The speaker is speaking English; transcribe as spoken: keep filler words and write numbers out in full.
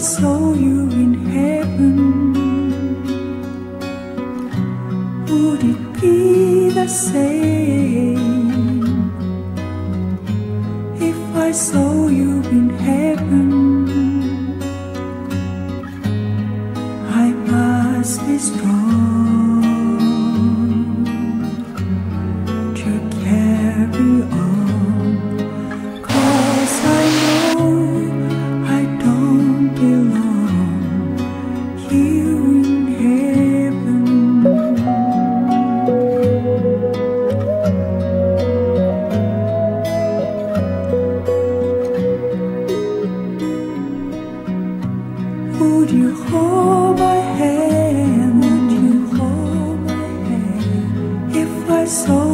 saw you in heaven, would it be the same if I saw you in heaven? I must be strong to carry on, 'cause I know I don't belong here in heaven. Would you hold my hand? Would you hold my hand if I saw